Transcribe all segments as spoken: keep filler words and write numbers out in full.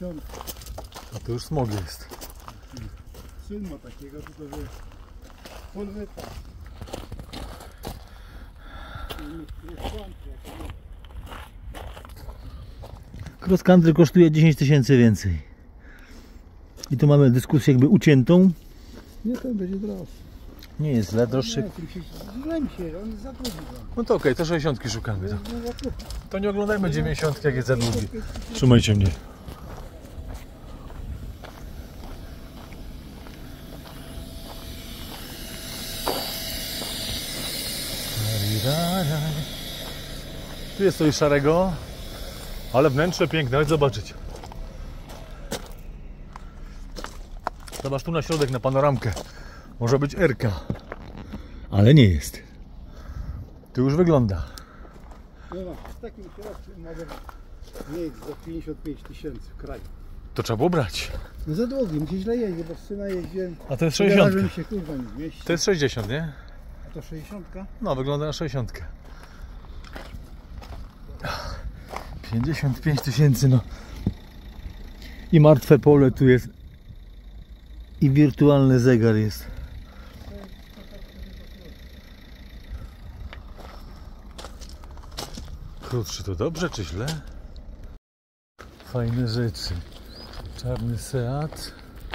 sześćdziesiąt. A to już smog jest. Syn ma takiego, tylko że polwyta. Cross country kosztuje dziesięć tysięcy więcej. I tu mamy dyskusję jakby uciętą. Nie, ten będzie droższy. Nie jest źle, droższy. Źle mi się, on jest za długi. No to okej, okay, to sześćdziesiątki szukamy. To, to nie oglądajmy dziewięćdziesiątki, jak jest za długi. Trzymajcie mnie. Tu jest coś szarego, ale wnętrze piękne, chodź zobaczyć. Zobacz tu na środek, na panoramkę. Może być R-ka. Ale nie jest. Tu już wygląda. Nie ma, w takim kierowcy mogę mieć za pięćdziesiąt pięć tysięcy w kraju. To trzeba było brać. No za długi, mi się źle jeździ, bo z syna jeździłem. A to jest sześćdziesiąt. Mi się kurwa nie zmieści. To jest sześćdziesiąt, nie? A to sześćdziesiąt? No, wygląda na sześćdziesiąt. pięćdziesiąt pięć tysięcy, no. I martwe pole tu jest. I wirtualny zegar jest. Krótszy to dobrze czy źle? Fajne rzeczy. Czarny Seat.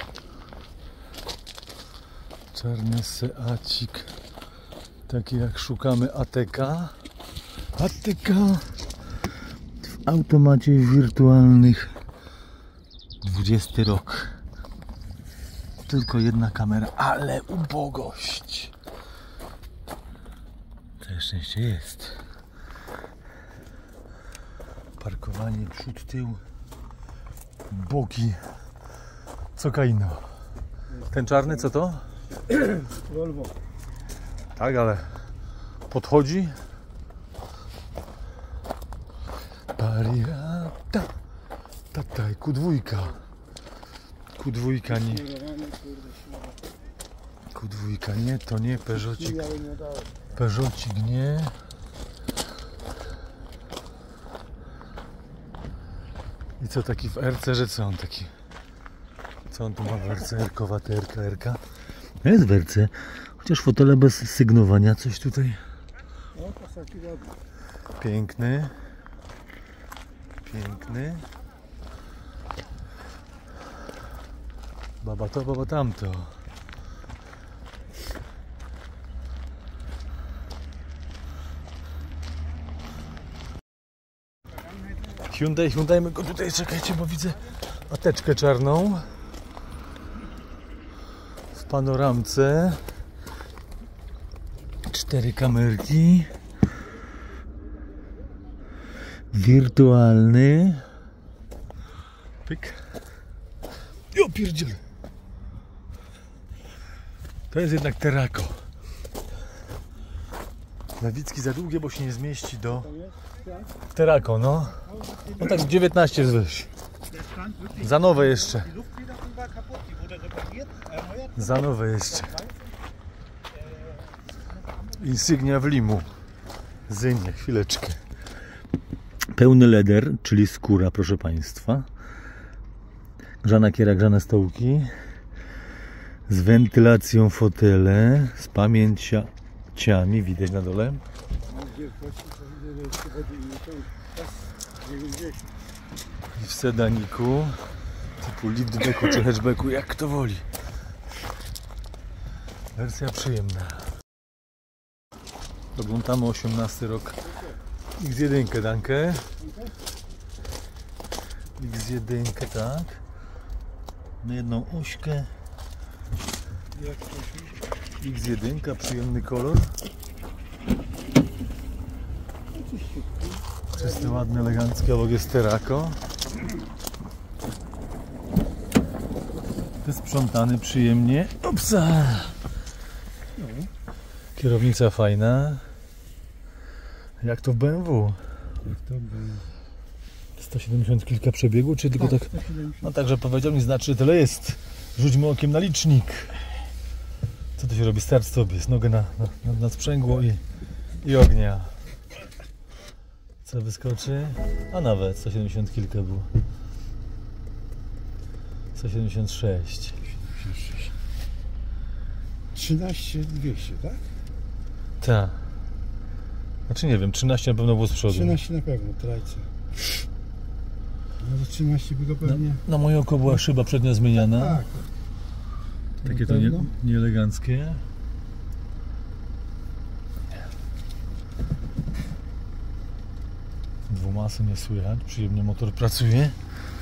Czarny Seacik. Taki jak szukamy A T K. A T K w automacie wirtualnych. dwudziesty rok. Tylko jedna kamera, ale ubogość. To szczęście jest. Parkowanie przód, tył. Boki. Co kaino. Ten czarny co to? Volvo. Tak, ale podchodzi. Pariata. Tataj, Q dwa. Q dwa nie. Q dwa nie, to nie, Peugeotik. Peugeotik nie. I co taki w R C, że co on taki? Co on tu ma w R C? R-kowa, R K, R K? Jest w R C, chociaż fotele bez sygnowania, coś tutaj. Piękny. Piękny. Baba to, baba tamto. Hyundai, Hyundai, my go tutaj, czekajcie, bo widzę ateczkę czarną w panoramce. Cztery kamerki. Wirtualny. Pyk. Jo, pierdziele. To jest jednak Terraco. Nawicki za długie, bo się nie zmieści do Terraco, no. No tak dziewiętnaście zwyż. Za nowe jeszcze. Za nowe jeszcze. Insignia w limu. Zynie, chwileczkę. Pełny leder, czyli skóra, proszę Państwa. Grzana kiera, grzane stołki. Z wentylacją fotele. Z pamięciami, widać na dole. I w sedaniku typu liftbacku czy hatchbacku, jak kto woli. Wersja przyjemna. Oglądamy osiemnasty rok. X jeden, dankę. X jeden, tak. Na jedną ośkę. X jeden, przyjemny kolor. Czysty, ładny, elegancki, obok jest Terraco. Wysprzątany przyjemnie. Upsa! Kierownica fajna. Jak to w B M W? sto siedemdziesiąt kilka przebiegu, czy tylko tak? No także powiedział mi, znaczy tyle jest. Rzućmy okiem na licznik. Co to się robi? Start, stop jest. Nogę na, na, na sprzęgło i, i ognia. Co wyskoczy? A nawet sto siedemdziesiąt kilka było. sto siedemdziesiąt sześć. trzynaście dwieście, tak? Tak. Znaczy nie wiem, trzynaście na pewno było z przodu. trzynaście na pewno, trajce. Może trzynaście by go Na, pewnie... na moje oko była szyba przednia zmieniana. Tak. Takie Na to nie, pewno. nieeleganckie. Dwumasy nie słychać, przyjemnie motor pracuje.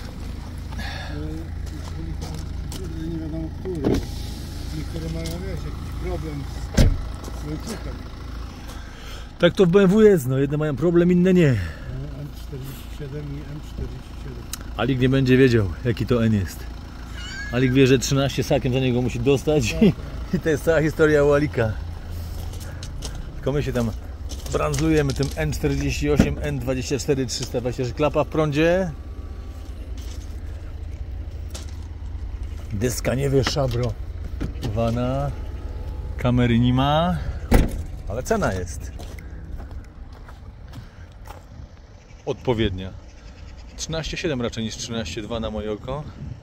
Ale nie wiadomo który. Niektóre mają, wiesz, jakiś problem z tym łańcuchem. Tak to w B M W jest, no jedne mają problem, inne nie. M czterdzieści siedem i M czterdzieści siedem. Alik nie będzie wiedział, jaki to N jest. Alik wie, że trzynaście sakiem za niego musi dostać i, i to jest cała historia u Alika. Tylko my się tam brandzlujemy tym N czterdzieści osiem, N dwadzieścia cztery, trzysta dwadzieścia trzy, klapa w prądzie. Deska nie wie, szabro wana, kamery nie ma, ale cena jest odpowiednia. trzynaście siedem raczej niż trzynaście dwa na moje oko.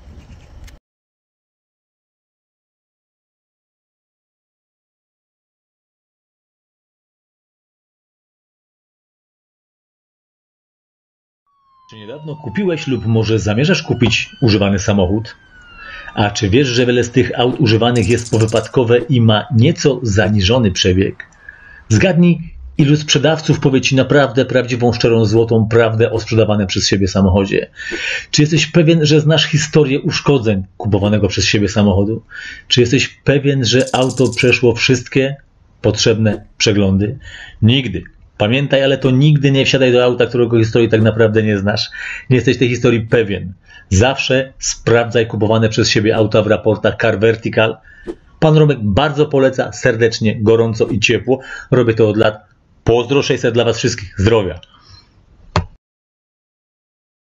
Czy niedawno kupiłeś lub może zamierzasz kupić używany samochód? A czy wiesz, że wiele z tych aut używanych jest powypadkowe i ma nieco zaniżony przebieg? Zgadnij, ilu sprzedawców powie Ci naprawdę prawdziwą, szczerą, złotą prawdę o sprzedawanym przez siebie samochodzie? Czy jesteś pewien, że znasz historię uszkodzeń kupowanego przez siebie samochodu? Czy jesteś pewien, że auto przeszło wszystkie potrzebne przeglądy? Nigdy. Pamiętaj, ale to nigdy nie wsiadaj do auta, którego historii tak naprawdę nie znasz. Nie jesteś tej historii pewien. Zawsze sprawdzaj kupowane przez siebie auta w raportach Car Vertical. Pan Romek bardzo poleca, serdecznie, gorąco i ciepło. Robię to od lat. Pozdro sześćset dla Was wszystkich. Zdrowia.